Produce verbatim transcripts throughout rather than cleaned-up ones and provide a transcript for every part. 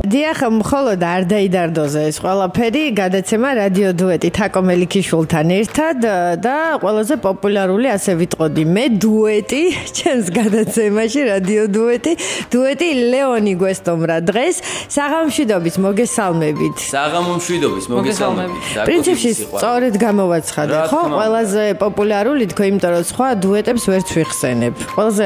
დიახ, მხოლოდ არ დაიდარდოზე ეს ყველაფერი, გადაცემა რადიო დუეტი თაკო მელიქიშვილთან ერთად და ყველაზე პოპულარული ასე ვიტყოდი მე დუეტი ჩემს გადაცემაში რადიო დუეტი, დუეტი ლეონი გვესტომრა დღეს საღამომშვიდობის მოგესალმებით. საღამომშვიდობის მოგესალმებით. პრინციპში სწორედ გამოვაცხადე, ხო? ყველაზე პოპულარული თქო, იმიტომ რომ სხვა დუეტებს ვერ ვიხსენებ. ყველაზე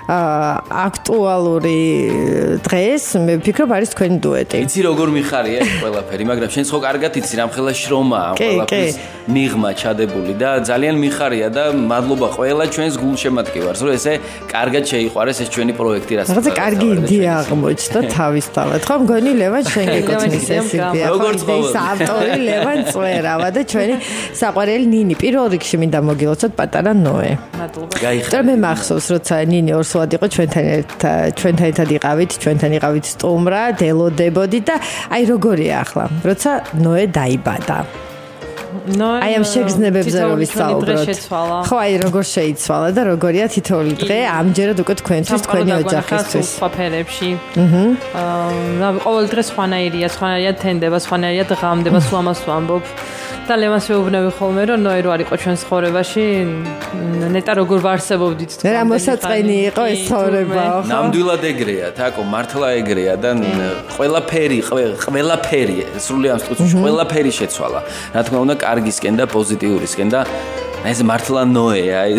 აქტუალური დღეს მე ვფიქრობ არის თქვენი დუეტი. იცი როგორ მიხარია ეს ყველაფერი, მაგრამ შენ ხო კარგად იცი რამხელა შრომა ამ ყველაფრის მიღმა ჩადებული და ძალიან მიხარია და მადლობა ყველა ჩვენს გულშემატკივარს, რომ ესე კარგად შეიყვარეს ეს ჩვენი პროექტი, რასაც რაღაცა კარგი იდეა აღმოჩნდა თავისთავად. ხო, მგონი ლევან შენ გეკოცნის ეს იდეა. როგორც ის ავტორი ლევან წვერავა და ჩვენი საყვარელი ნინი. პირველ რიგში მინდა მოგილოცოთ პატარა ნოე. მადლობა. გაიხარეთ. მე მახსოვს, როცა ნინი ორსულად იყო ჩვენთან ერთად, ჩვენთან ერთად იყავით, ჩვენთან იყავით სტუმრად, ელოდებოდი და აი როგორია ახლა, როცა ნოე დაიბადა. აი ამ შეგრძნებებზე რომ ვისაუბროთ. ხო, აი როგორ შეიცვალა და როგორია თითოეული დღე ამჯერად უკვე თქვენთვის, თქვენი ოჯახისთვის. საფერებში. აჰა. აა, ყოველ დღე სხვანაირია, სხვანაირად თენდება, სხვანაირად ღამდება, სულ ამას ვამბობ. და ლევანს ვეუბნები ხოლმე, რომ ნოე რო არ იყო ჩვენს ცხოვრებაში, ნეტა როგორ ვარსებობდით თქვენ. რა მოსაწყენი იყო ეს ცხოვრება, ხო? ნამდვილად ეგრეა, თაკო, მართლა ეგრეა და ყველაფერი, ყველაფერი, სრული ამ სტუდიაში ყველაფერი შეცვალა. რა თქმა უნდა, კარგისკენ და პოზიტიურისკენ და ეს მართლა ნოეა, აი.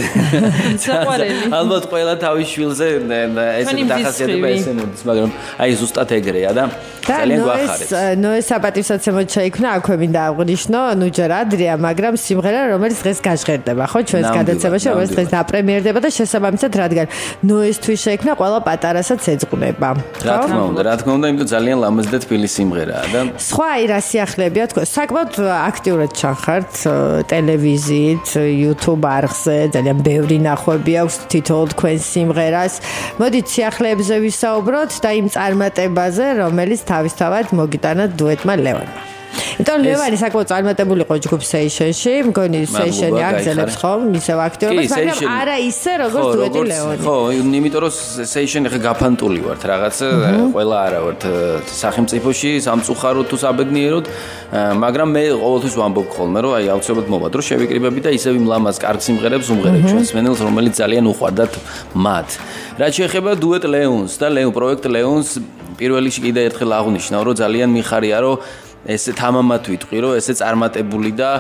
ალბათ ყველა თავის შვილზე ესე დახასიათება ესე მოდის, მაგრამ აი ზუსტად ეგრეა და ძალიან გვახარებს. ნოეს საპატივსაცემოდ შეიქმნა, აქვე მინდა აღვნიშნო, ნუ ჯერ ადრეა, მაგრამ სიმღერა, რომელიც დღეს გაჟღერდება, ხო, ჩვენს გადაცემაში, რომელიც დღეს დაპრემიერდება და შესაბამისად, რადგან ნოესთვის შეიქმნა, ყველა პატარასაც ეძღვნება. რა თქმა უნდა, რა თქმა უნდა, იმიტომ ძალიან ლამაზი და თბილი სიმღერაა და სხვა აი რა სიახლებია თქო, საკმაოდ აქტიურად ჩახართ ტელევიზიით, YouTube არხზე, ძალიან ბევრი ნახვები აქვს თითოეულ თქვენს სიმღერას. მოდით სიახლეებზე ვისაუბროთ და იმ წარმატებაზე, რომელიც თავისთავად მოგიტანა დუეტმა ლევანმა. იმიტომ ლევანი საკმაოდ წარმატებული იყო ჯგუფ Session-ში, მგონი Session-ი აგზელებს ხო, ისევ აქტიურობას, მაგრამ არა ისე როგორც დუეტი ლევანი. ხო, იმიტომ რომ Session-ი ხე გაფანტული ვართ რაღაც, ყველა არა ვართ სახელმწიფოში, სამწუხაროდ თუ საბედნიეროდ, მაგრამ მე ყოველთვის ვამბობ ხოლმე, რომ აი აუცილებლად მოვადრო, შევიკრიბები და ისევ იმ ლამაზ კარგ სიმღერებს უმღერებ ჩვენს მენელს, რომელიც ძალიან უყვარდათ მათ. რაც შეეხება დუეტ ლეონს და ლეონ პროექტ ლეონს, პირველ რიგში კიდე ერთხელ აღვნიშნავ, რომ ძალიან მიხარია, რომ ესე თამამად ვიტყვი, რომ ესე წარმატებული და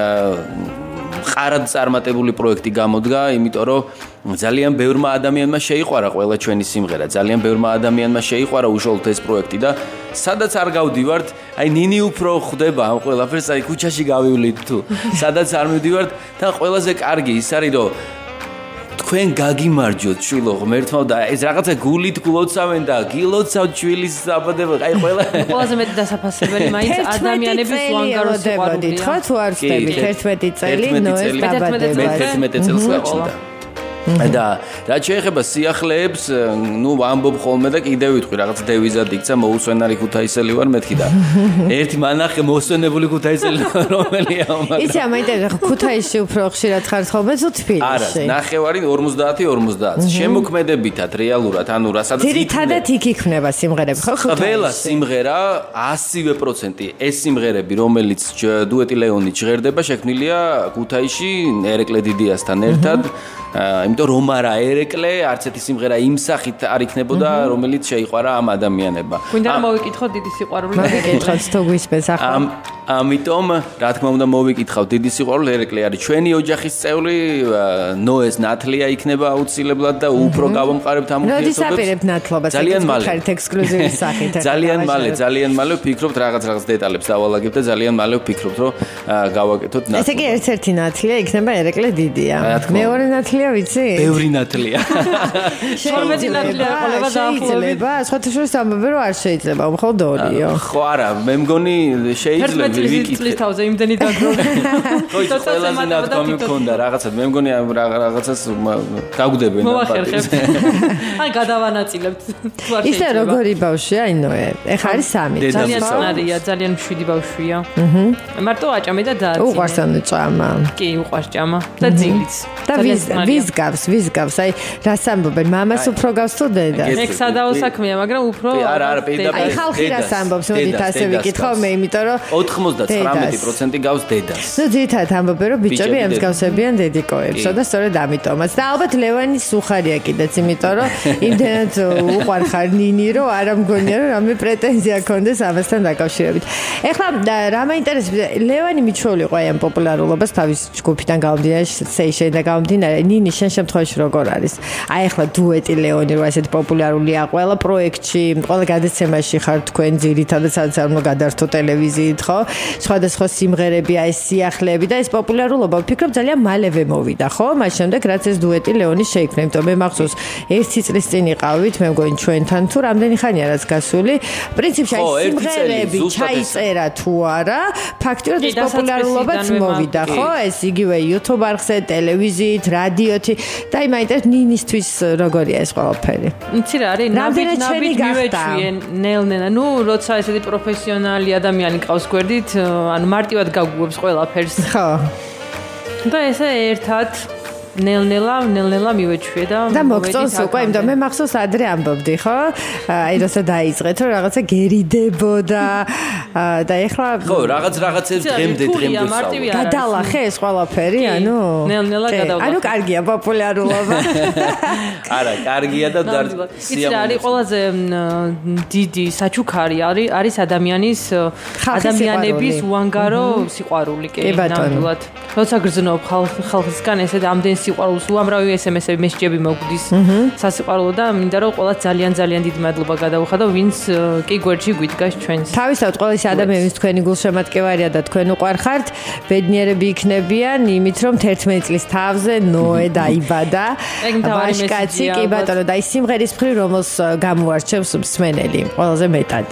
ყარად წარმატებული პროექტი გამოდგა, იმიტომ რომ ძალიან ბევრმა ადამიანმა შეიყვარა ყველა ჩვენი სიმღერა, ძალიან ბევრმა ადამიანმა შეიყვარა უშუალოდ ეს პროექტი და სადაც არ გავდივართ, აი ნინი უფრო ხვდება ამ ყველაფერს, აი ქუჩაში გავივლით თუ სადაც არ მივდივართ და ყველაზე კარგი ის არის, რომ თქვენ გაგიმარჯოთ შვილო ღმერთმა და ეს რაღაცა გულით გულოცავენ და გილოცავთ შვილის საბადება აი ყველა ყველაზე მეტი დასაფასებელი მაინც ადამიანების უანგარო სიყვარულია ხო თუ არ ვწდებით ერთმეტი წელი ნოეს დაბადება მეთერთმეტე წელს გაჩნდა და რაც შეეხება სიახლეებს, ნუ ვამბობ ხოლმე და კიდე ვიტყვი, რაღაც დევიზად იქცა მოუსვენარი ქუთაისელი ვარ მეთქი და ერთი მანახე მოსვენებული ქუთაისელი რომელია მაგრამ იცი ამაინტერესა ქუთაისში უფრო ხშირად ხარ ხოლმე თუ თბილისში? არა, ნახევარი ორმოცდაათი ორმოცდაათი. შემოქმედებითად რეალურად, ანუ რასაც ძირითადად იქ იქნება სიმღერები, ხო ქუთაისში? ყველა სიმღერა ასივე პროცენტი ეს სიმღერები, რომელიც დუეტი ლეონი ჟღერდება, შექმნილია ქუთაისში ერეკლე დიდიასთან ერთად. იმიტომ რომ არა ერეკლე, არც ერთი სიმღერა იმ სახით არ იქნებოდა, რომელიც შეიყვარა ამ ადამიანებმა. გვინდა რომ მოვიკითხოთ დიდი სიყვარული. მოვიკითხოთ თუ გვისმენს ახლა. ამიტომ, რა თქმა უნდა, მოვიკითხავთ დიდი სიყვარული, ერეკლე არის ჩვენი ოჯახის წევრი, ნოეს ნათლია იქნება აუცილებლად და უფრო გავამყარებთ ამ ურთიერთობებს. როდის აპირებთ ნათლობას? ძალიან მალე. ხარით ექსკლუზიური სახით. ძალიან მალე, ძალიან მალე ვფიქრობთ რაღაც რაღაც დეტალებს დავალაგებთ და ძალიან მალე ვფიქრობთ, რომ გავაკეთოთ ნათლობა. ესე იგი ერთ-ერთი ნათლია იქნება ერეკლე დიდია. მეორე ნათლია ვიცი? ბევრი ნათლია. შეიძლება, სხვათა შორის ამბობენ რომ არ შეიძლება, მხოლოდ ორიო. ხო არა, მე მგონი შეიძლება. წლის თავზე იმდენი დაგროვე. ხო, ის ყველაზე ნათქვამი მქონდა რაღაცა. მე მგონი რაღაცას გაგვდებენ ამ პარტიას. აი გადავანაწილებთ. ისე როგორი ბავშვია, აი ნოე. ეხა არის სამი. ძალიან წნარია, ძალიან მშვიდი ბავშვია. აჰა. მარტო აჭამე და დააწინე. უყვარს ამ ჭამა. კი, უყვარს ჭამა და ძილიც. და ვის ვის გავს, ვის გავს? აი რას ამბობენ? მამას უფრო გავს თუ დედას? ეგ სადაო საქმეა, მაგრამ უფრო არა, არა, პირდაპირ. აი ხალხი რას ამბობს, მოდით ასე ვიკითხო მე, იმიტომ რომ ოცდათხმეტი პროცენტი გავს დედას. ნუ ძირითადად ამბობენ რომ ბიჭები ემსგავსებიან დედიკოებს და სწორედ ამიტომაც. და ალბათ ლევანის უხარია კიდეც, იმიტომ რომ იმდენად უყვარხარ ნინი, რომ არ ამგონია რომ რამე პრეტენზია ქონდეს ამასთან დაკავშირებით. ეხლა რა მაინტერესებს, ლევანი მიჩვეული იყო ამ პოპულარულობას თავის ჯგუფიდან გამომდინარე, სეიშენ და გამომდინარე, ნინი შენ შემთხვევაში როგორ არის? აი ეხლა დუეტი ლეონი რო ასეთ პოპულარულია, ყველა პროექტში, ყველა გადაცემაში ხარ თქვენ ძირითადად სადაც არ უნდა გადართო ტელევიზიით, ხო? სხვადასხვა სიმღერები, აი სიახლეები და ეს პოპულარულობა ვფიქრობ ძალიან მალევე მოვიდა, ხო? მას შემდეგ რაც ეს დუეტი ლეონი შეიქმნა, იმიტომ მე მახსოვს ერთი წლის წინ იყავით, მე მგონი ჩვენთან თუ რამდენი ხანია რაც გასული. პრინციპში აი სიმღერები ჩაიწერა თუ არა, ფაქტიურად ეს პოპულარულობაც მოვიდა, ხო? ეს იგივე YouTube არხზე, ტელევიზიით, რადიოთი და აი მაინტერესებს ნინისთვის როგორია ეს ყველაფერი. იცი რა არის? ნაბით ნაბით მივეჩვიენ ნელ-ნელა. ნუ როცა ესეთი პროფესიონალი ადამიანი ყავს გვერდით, ანუ მარტივად გაგუებს ყველაფერს. ხო. და ესე ერთად ნელ-ნელა, ნელ-ნელა მივეჩვიე და და მოგწონს უკვე, იმიტომ მე მახსოვს ადრე ამბობდი, ხო? აი როცა დაიწყეთ, რომ რაღაცა გერიდებოდა და ეხლა ხო, რაღაც რაღაცებს დღემდე დღემდე ვსაუბრობ. გადალახე ეს ყველაფერი, ანუ ნელ-ნელა გადავახე. ანუ კარგია პოპულარულობა. არა, კარგია და იცი რა არის ყველაზე დიდი საჩუქარი არის არის ადამიანის ადამიანების უანგარო სიყვარული, კი, ნამდვილად. როცა გრძნობ ხალხისგან ესე ამდენ სიყვარულს უამრავი ესემესები მესჯები მოგდის სასიყვარულო და მინდა რომ ყველა ძალიან ძალიან დიდი მადლობა გადავუხადო ვინც კი გვერდში გვიდგას ჩვენს. თავისთავად ყველა ის ადამიანი ვინც თქვენი გულშემატკივარია და თქვენ უყვარხართ, ბედნიერები იქნებიან იმით რომ თერთმეტი წლის თავზე ნოე დაიბადა. ვაჟკაცი, კი ბატონო, და ის სიმღერის მხრივ რომელს გამოარჩევს მსმენელი ყველაზე მეტად.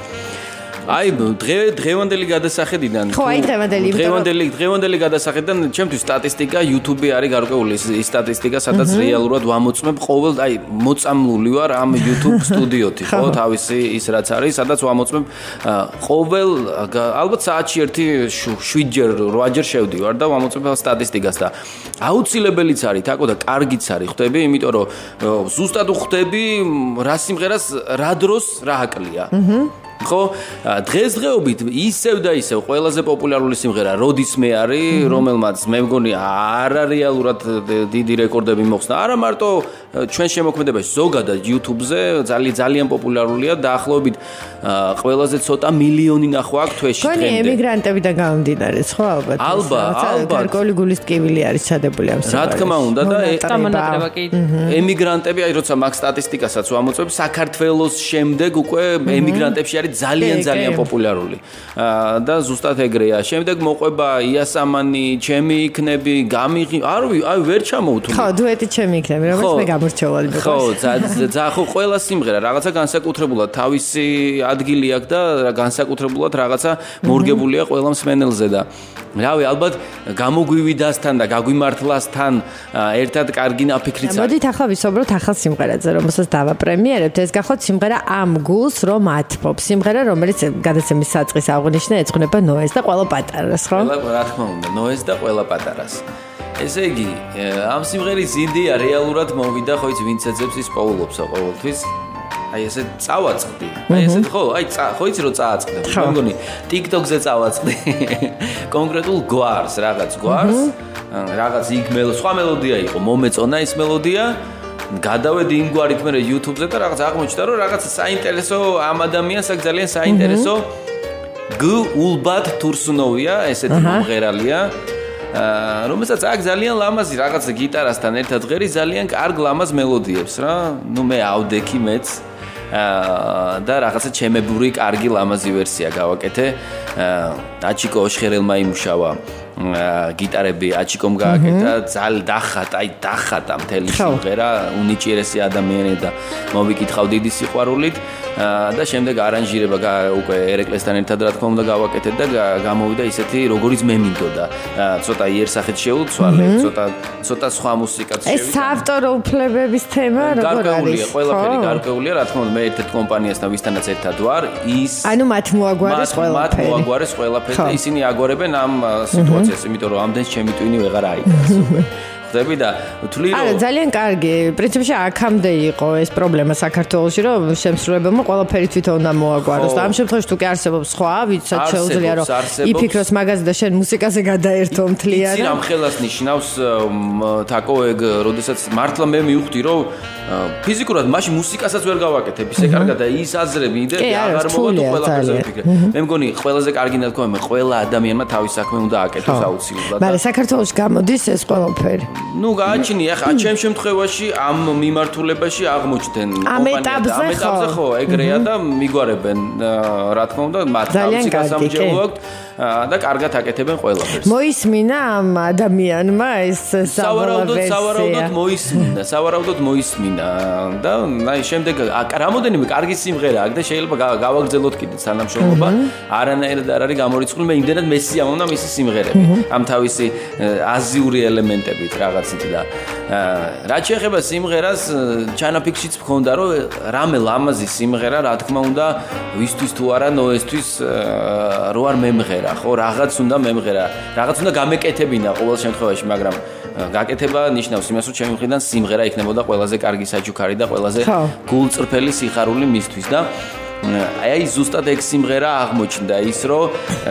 აი დღე დღევანდელი გადასახედიდან ხო აი დღევანდელი დღევანდელი დღევანდელი გადასახედიდან ჩემთვის სტატისტიკა YouTube-ი არის გარკვეული ის სტატისტიკა სადაც რეალურად ვამოწმებ ყოველ აი მოწამლული ვარ ამ YouTube სტუდიოთი ხო თავისი ის რაც არის სადაც ვამოწმებ ყოველ ალბათ საათში ერთი შვიდჯერ რვაჯერ შევდივარ და ვამოწმებ სტატისტიკას და აუცილებელიც არის თაკო და კარგიც არის ხვდები იმიტომ რომ ზუსტად ვხვდები რა სიმღერას რა დროს რა აკლია ხო დღესდღეობით ისევ და ისევ ყველაზე პოპულარული სიმღერა როდის მე არის რომელმაც მე მგონი არარეალურად დიდი რეკორდები მოხსნა არა მარტო ჩვენ შემოქმედებაში ზოგადად YouTube-ზე ძალიან ძალიან პოპულარულია დაახლოებით ყველაზე ცოტა მილიონი ნახვა აქვს თვეში დღემდე. გონი ემიგრანტებიდან გამომდინარე ხო ალბათ ალბათ ალბათ გარკვეული გულის ტკივილი არის ჩადებული ამ რა თქმა უნდა და დამანაკრება კი ემიგრანტები აი როცა მაგ სტატისტიკასაც ვამოწმებ საქართველოს შემდეგ უკვე ემიგრანტებში არის ძალიან ძალიან პოპულარული და ზუსტად ეგრეა. შემდეგ მოყვება იასამანი, ჩემი იქნები, გამიღი, არ აი ვერ ჩამოვთვლი. ხო, დუეტი ჩემი იქნები, რომელიც მე გამორჩეული ვიყავ. ხო, ძა ხო ყველა სიმღერა რაღაცა განსაკუთრებულად თავისი ადგილი აქვს და განსაკუთრებულად რაღაცა მორგებულია ყველა მსმენელზე და რავი, ალბათ გამოგვივიდასთან და გაგვიმართლასთან ერთად კარგი ნაფიქრიც არის. მოდით ახლა ვისაუბროთ ახალ სიმღერაზე, რომელსაც დავაპრემიერებთ. ეს გახოთ სიმღერა ამ გულს რომ ათბობს. სიმღერა, რომელიც გადაცემის საწყის აღნიშნა ეძღვნება ნოეს და ყველა პატარას, ხო? ყველა, რა თქმა უნდა, ნოეს და ყველა პატარას. ესე იგი, ამ სიმღერის იდეა რეალურად მოვიდა, ხო იცი, ვინც ეძებს ის პოულობს ყოველთვის. აი ესე წავაწყდი. აი ესე ხო, აი ხო იცი რომ წააწყდები. მე მგონი TikTok-ზე წავაწყდი. კონკრეტულ გვარს, რაღაც გვარს, რაღაც იქ მელო, სხვა მელოდია იყო, მომეწონა ის მელოდია. გადავედი იმ გვარით მე YouTube-ზე და რაღაც აღმოჩნდა რომ რაღაც საინტერესო ამ ადამიანს აქ ძალიან საინტერესო გ ულბად თურსუნოვია ესეთი მომღერალია რომელსაც აქ ძალიან ლამაზი რაღაც გიტარასთან ერთად ღერი ძალიან კარგ ლამაზ მელოდიებს რა ნუ მე ავდექი მეც და რაღაცა ჩემებური კარგი ლამაზი ვერსია გავაკეთე აჩიკო ოშხერელმა იმუშავა გიტარები აჩიკომ გააკეთა, ძალიან დახატა, აი დახატა მთელი სიმღერა, უნიჭიერესი ადამიანი და მოვიკითხავ დიდი სიყვარულით და შემდეგ არანჟირება უკვე ერეკლესთან ერთად რა თქმა უნდა გავაკეთეთ და გამოვიდა ისეთი როგორიც მე მინდოდა. ცოტა იერსახით შეუცვალე, ცოტა ცოტა სხვა მუსიკაც შევიდა. ეს საავტორო უფლებების თემა როგორ არის? გარკვეულია, ყველაფერი გარკვეულია, რა თქმა უნდა, მე ერთ-ერთ კომპანიასთან ვისთანაც ერთად ვარ, ის ანუ მათ მოაგვარეს ყველაფერი. მათ მოაგვარეს ყველაფერი და ისინი აგორებენ ამ სიტუაციას, იმიტომ რომ ამდენს ჩემი ტვინი ვეღარ აიგებს უკვე. ხდები და ვთვლი რომ არა ძალიან კარგი. პრინციპში აქამდე იყო ეს პრობლემა საქართველოში, რომ შემსრულებელმა ყველაფერი თვითონ უნდა მოაგვაროს და ამ შემთხვევაში თუ კი არსებობს სხვა, ვისაც შეუძლია რომ იფიქროს მაგაზე და შენ მუსიკაზე გადაერთო მთლიანად. იცი რამ ხელას ნიშნავს თაკო ეგ, როდესაც მართლა მე მივხვდი რომ ფიზიკურად მაშინ მუსიკასაც ვერ გავაკეთებ ისე კარგად და ის აზრები იდეები აღარ მოვა თუ ყველაფერზე ვიფიქრე. მე მგონი ყველაზე კარგი ნათქვამი მე ყველა ადამიანმა თავის საქმე უნდა აკეთოს აუცილებლად. მაგრამ საქართველოში გამოდის ეს ყველაფერი. ნუ გააჩინი ახლა ჩემ შემთხვევაში ამ მიმართულებაში აღმოჩნდნენ კომპანიები ამ ეტაპზე ხო ეგრეა და მიგვარებენ რა თქმა უნდა მათ თავის გასამჯელო აქვს და კარგად აკეთებენ ყველაფერს. მოისმინა ამ ადამიანმა ეს სავარაუდოდ სავარაუდოდ მოისმინა, სავარაუდოდ მოისმინა და აი შემდეგ რამოდენიმე კარგი სიმღერა აქვს და შეიძლება გავაგრძელოთ კიდე თანამშრომლობა. არანაირად არ არის გამორიცხული, მე იმდენად მესიამოვნა მისი სიმღერები. ამ თავისი აზიური ელემენტებით რაღაცით და რაც შეეხება სიმღერას, ჩანაფიქრშიც მქონდა რომ რამე ლამაზი სიმღერა, რა თქმა უნდა, ვისთვის თუ არა ნოესთვის რო არ მემღერა. ხო რაღაც უნდა მემღერა, რაღაც უნდა გამეკეთებინა ყოველ შემთხვევაში, მაგრამ გაკეთება ნიშნავს იმას, რომ ჩემი მხრიდან სიმღერა იქნებოდა ყველაზე კარგი საჩუქარი და ყველაზე გულწრფელი სიხარული მისთვის და აი ზუსტად ეგ სიმღერა აღმოჩნდა ის, რომ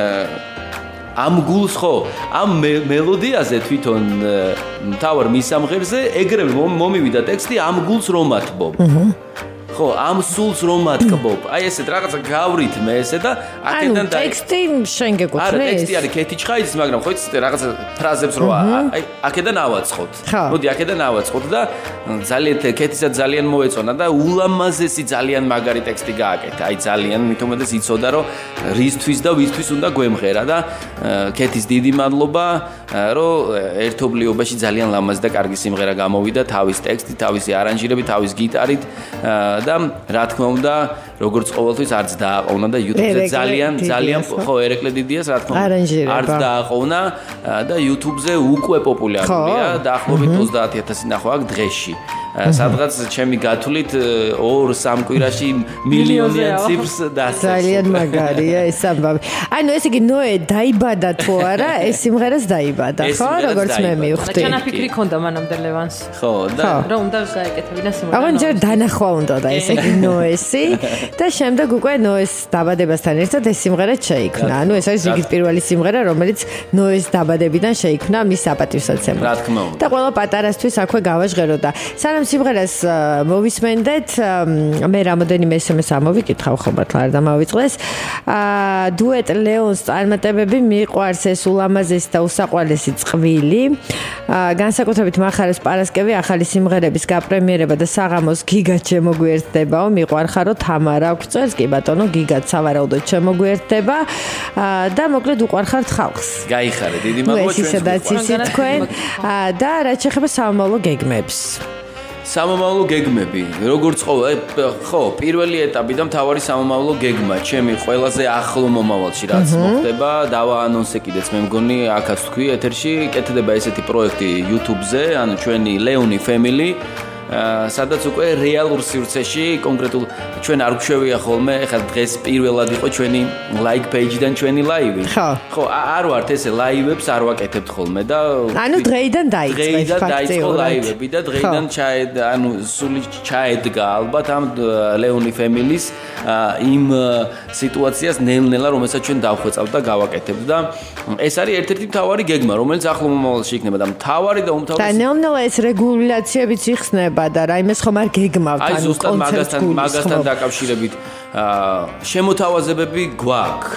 ამ გულს ხო, ამ მელოდიაზე თვითონ მთავარ მისამღერზე ეგრევე მომივიდა ტექსტი ამ გულს რომ ათბობ. ხო, ამ სულს რომ ატკბობ. აი ესეთ რაღაცა გავრითმე ესე და აქედან და ტექსტი შენ გეკუთვნის. არა, ტექსტი არის კეთი ჩხაიძის, მაგრამ ხო იცით რაღაცა ფრაზებს რო აი აქედან ავაწყოთ. მოდი აქედან ავაწყოთ და ძალიან კეთისაც ძალიან მოეწონა და ულამაზესი ძალიან მაგარი ტექსტი გააკეთა. აი ძალიან მithumedes იცოდა რომ რისთვის და ვისთვის უნდა გვემღერა და კეთის დიდი მადლობა რომ ერთობლიობაში ძალიან ლამაზი და კარგი სიმღერა გამოვიდა თავის ტექსტით, თავისი არანჟირებით, თავის გიტარით. და რა თქმა უნდა, როგორც ყოველთვის არც დააყოვნა და YouTube-ზე ძალიან ძალიან ხო ერეკლე დიდიას რა თქმა უნდა არც დააყოვნა და YouTube-ზე უკვე პოპულარულია დაახლოებით ოცდაათი ათასი ნახვა აქვს დღეში. სადღაც ჩემი გათვლით ორ სამ კვირაში მილიონიან ციფრს დასწრებს. ძალიან მაგარია ეს ამბავი. ანუ ესე იგი ნოე დაიბადა თუ არა, ეს სიმღერას დაიბადა, ხო? როგორც მე მივხვდი. ჩანაფიქრი ქონდა მანამდე ლევანს. ხო, და რომ უნდა გაეკეთებინა სიმღერა. აღარ ჯერ დანახვა უნდა და ესე იგი ნოესი და შემდეგ უკვე ნოეს დაბადებასთან ერთად ეს სიმღერა შეიქმნა. ანუ ეს არის რიგით პირველი სიმღერა, რომელიც ნოეს დაბადებიდან შეიქმნა მის საპატივსაცემად. რა თქმა უნდა. და ყველა პატარასთვის აქვე გავაჟღერო და სანამ სიმღერას მოვისმენდეთ, მე რამოდენიმე ესემეს ამოვიკითხავ ხო მართლა არ დამავიწყდეს. აა დუეტ ლეონს წარმატებები მიყვარს ეს ულამაზესი და უსაყვარლესი წყვილი. აა განსაკუთრებით მახარებს პარასკევი ახალი სიმღერების გაპრემიერება და საღამოს გიგად შემოგვიერთდებაო, მიყვარხარო თამარა გვწევს, კი ბატონო, გიგად სავარაუდოდ შემოგვიერთდება და მოკლედ უყვარხართ ხალხს. გაიხარე, დიდი მადლობა ჩვენს. ეს ისედაც იცით თქვენ და რაც შეეხება სამომავლო გეგმებს. სამომავლო გეგმები, როგორც ყოველ ხო, პირველი ეტაპი და მთავარი სამომავლო გეგმა, ჩემი ყველაზე ახლო მომავალში რაც მოხდება, დავაანონსე კიდეც მე მგონი, აქაც თქვი ეთერში, კეთდება ესეთი პროექტი YouTube-ზე, ანუ ჩვენი Leoni Family სადაც უკვე რეალურ სივრცეში კონკრეტულ ჩვენ არ გვშვია ხოლმე, ეხლა დღეს პირველად იყო ჩვენი like page-დან ჩვენი live-ი. ხო. ხო, არ ვართ ესე live-ებს არ ვაკეთებთ ხოლმე და ანუ დღეიდან დაიწყეს ფაქტიურად. დღეიდან დაიწყო live-ები და დღეიდან ჩაედგა, ანუ სული ჩაედგა ალბათ ამ Leoni Family-ის იმ სიტუაციას ნელ-ნელა, რომელსაც ჩვენ დავხვეწავთ და გავაკეთებთ და ეს არის ერთ-ერთი მთავარი გეგმა, რომელიც ახლო მომავალში იქნება და მთავარი და უმთავრესი. და ნელ-ნელა ეს რეგულაციებიც იხსნება და რაიმეს ხომ არ გეგმავთ ანუ კონცერტს. აი ზუსტად მაგასთან მაგასთან დაკავშირებით შემოთავაზებები გვაქვს.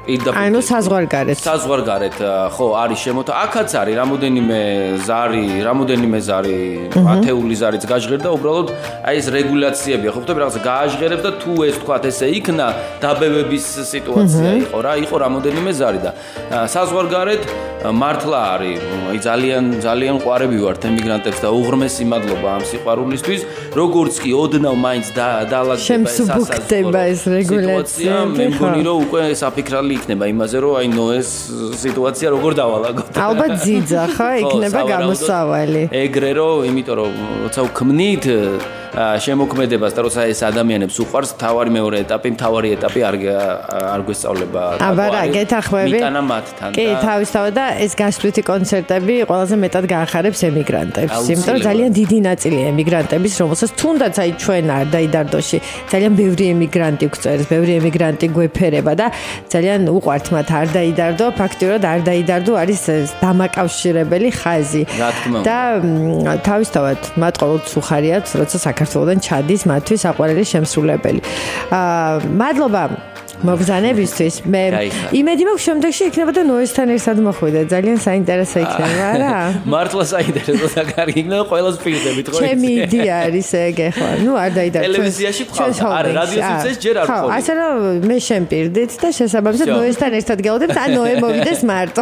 ანუ საზღვარგარეთ. საზღვარგარეთ, ხო, არის შემოთა. აქაც არის რამოდენიმე ზარი, რამოდენიმე ზარი, ათეული ზარიც გაჟღერდა, უბრალოდ აი ეს რეგულაციებია, ხო, ხდება რაღაცა გააჟღერებს და თუ ეს თქვა ესე იქნა დაბებების სიტუაცია იყო რა, იყო რამოდენიმე ზარი და საზღვარგარეთ მართლა არის, აი ძალიან ძალიან ყვარები ვართ ემიგრანტებს და უღრმესი მადლობა ამ სიყვარულისთვის, როგორც კი ოდნავ მაინც დაალაგდება ეს სასაზღვრო ეს რეგულაცია, მე მგონი რომ უკვე საფიქრალი იქნება იმაზე რომ აი ნოეს სიტუაცია როგორ დავალაგოთ. ალბათ ძიძა ხო იქნება გამოსავალი. ეგრე რომ იმიტომ რომ როცა უქმნით შემოქმედებას და როცა ეს ადამიანებს უყვარს, თავარი მეორე ეტაპი, თავარი ეტაპი არ არ გვესწავლება. აბა რა, გეთახმები? მიტანა მათთან. კი, თავისთავად და ეს გასვლითი კონცერტები ყველაზე მეტად გაახარებს ემიგრანტებს. იმიტომ რომ ძალიან დიდი ნაწილია ემიგრანტების, რომელსაც თუნდაც აი ჩვენ არ დაიდარდოში, ძალიან ბევრი ემიგრანტი გვწერს, ბევრი ემიგრანტი გვეფერება და ძალიან უყვართ მათ არ დაიდარდო, ფაქტიურად არ დაიდარდო არის დამაკავშირებელი ხაზი. და თავისთავად მათ ყოველთვის უხარიათ, როცა საქართველოდან ჩადის მათთვის აყვარელი შემსრულებელი. აა მადლობა მოგზანებისთვის. მე იმედი მაქვს შემდეგში იქნებოდა ნოესთან ერთად მოხვიდე. ძალიან საინტერესო იქნება რა. მართლა საინტერესო და კარგი იქნება ყველას პირდებით ხო? ჩემი იდეა არის ეგ ახლა. ნუ არ დაიდარჩა. ტელევიზიაში ხვალ. არა, რადიოშიც ეს ჯერ არ ხვალ. ასე რომ მე შემპირდით და შესაბამისად ნოესთან ერთად გელოდებთ, ან ნოე მოვიდეს მარტო.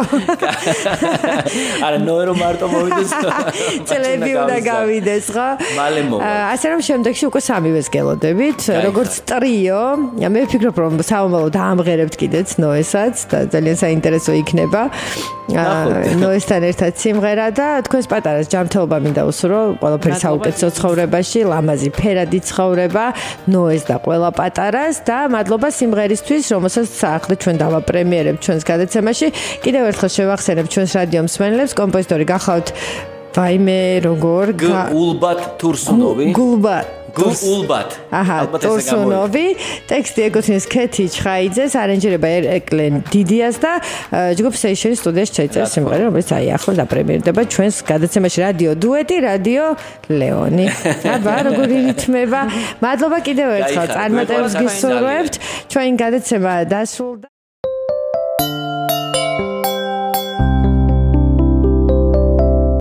არა, ნოე რომ მარტო მოვიდეს. წლები უნდა გავიდეს ხო? მალე მოვა. ასე რომ შემდეგში უკვე სამივეს გელოდებით, როგორც ტრიო. მე ვფიქრობ რომ მომავალ დაამღერებთ კიდეც ნოესაც და ძალიან საინტერესო იქნება. ნოესთან ერთად სიმღერა და თქვენს პატარას ჯანმრთელობა მინდა უსურო, ყველაფერი საუკეთესო ცხოვრებაში, ლამაზი ფერადი ცხოვრება, ნოეს და ყველა პატარას და მადლობა სიმღერისთვის, რომელსაც ახლა ჩვენ დავაპრემიერებთ ჩვენს გადაცემაში. კიდევ ერთხელ შევახსენებ ჩვენს რადიო მსმენელებს, კომპოზიტორი გახლავთ ვაიმე როგორ გულბათ თურსუნოვი. გულბათ გულბათ. აჰა, თურსუნოვი. ტექსტი ეკუთვნის ქეთი ჩხაიძეს, არენჯერება ერეკლენ დიდიას და ჯგუფ სეიშენის სტუდიაში ჩაიწერა სიმღერა, რომელიც აი ახლა დაპრემიერდება ჩვენს გადაცემაში რადიო დუეტი, რადიო ლეონი. აბა, როგორი რითმება. მადლობა კიდევ ერთხელ წარმატებებს გისურვებთ. ჩვენი გადაცემა დასრულდა.